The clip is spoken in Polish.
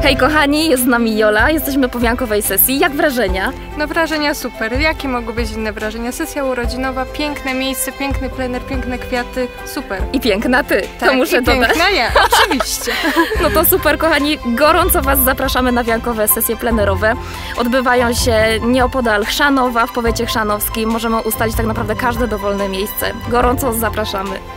Hej kochani, jest z nami Jola, jesteśmy po wiankowej sesji. Jak wrażenia? No wrażenia super. Jakie mogą być inne wrażenia? Sesja urodzinowa, piękne miejsce, piękny plener, piękne kwiaty, super. I piękna ty, tak, to muszę dodać. Piękna ja, oczywiście. No to super kochani, gorąco Was zapraszamy na wiankowe sesje plenerowe. Odbywają się nieopodal Chrzanowa, w powiecie chrzanowskim. Możemy ustalić tak naprawdę każde dowolne miejsce. Gorąco zapraszamy.